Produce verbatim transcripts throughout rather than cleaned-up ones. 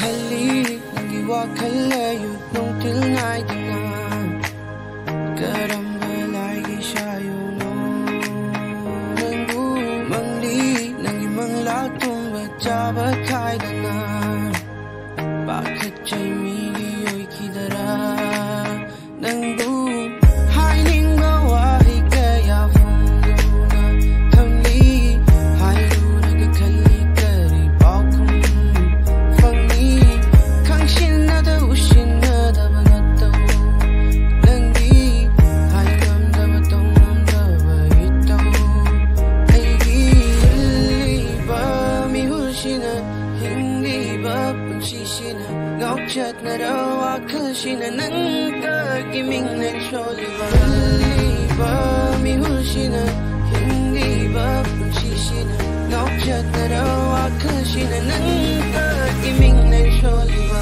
Khali nangi wakalayu nung tilnay dana karamba lagi shayo no nangu mangli nangi manglatung bachaba khai dana bakit chay migi yoy kidara nangu hai ning bawahi kaya funduna thamli hai ru nag khali kari paukum fangni kangshin na da ushin na da banato nangi hai nam da batong nam da baito aigi ba mi hushina hindi ba punshishina ngauchat na rawa khashina nang ta kiming na choli ba ba mi hushina hindi ba punshishina ngauchat na rawa khashina nang ta kiming na choli ba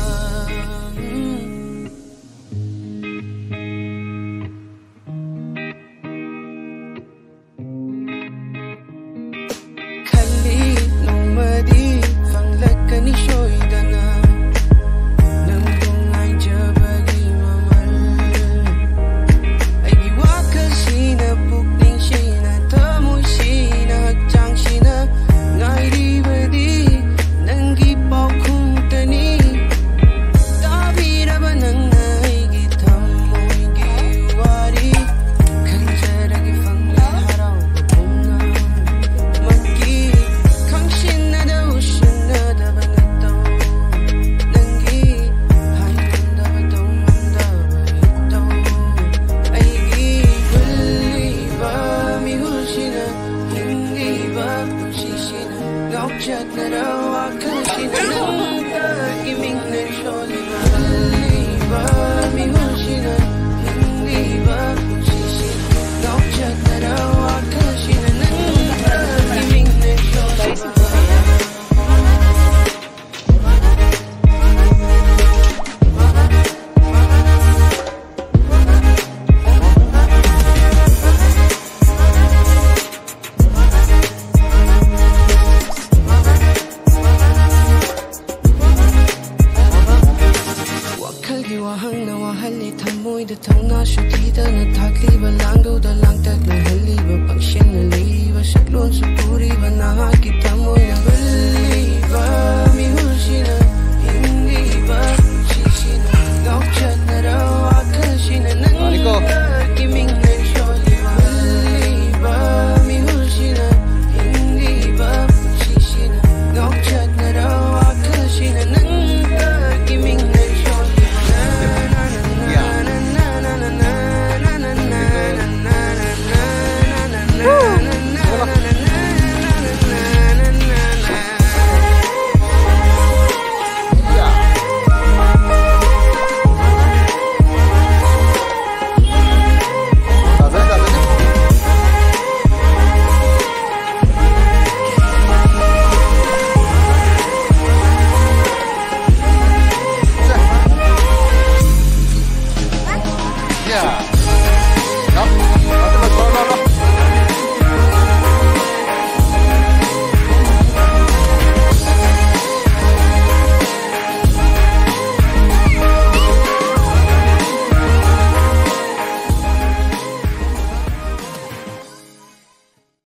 khali nong madi fanglakani shoidana ngauchat na rawa khashina nang ta kiming na choli ba mi hushina